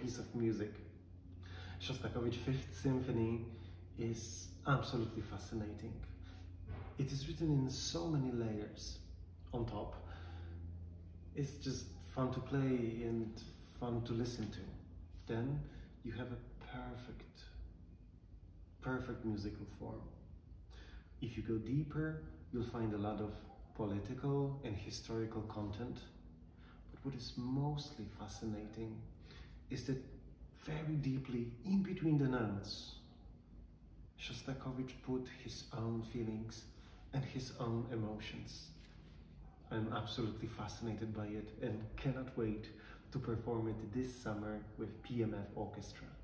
piece of music. Shostakovich's Fifth Symphony is absolutely fascinating. It is written in so many layers. On top, it's just fun to play and fun to listen to. Then you have a perfect musical form. If you go deeper, you'll find a lot of political and historical content. But what is mostly fascinating is that very deeply in between the notes, Shostakovich put his own feelings and his own emotions. I'm absolutely fascinated by it and cannot wait to perform it this summer with PMF Orchestra.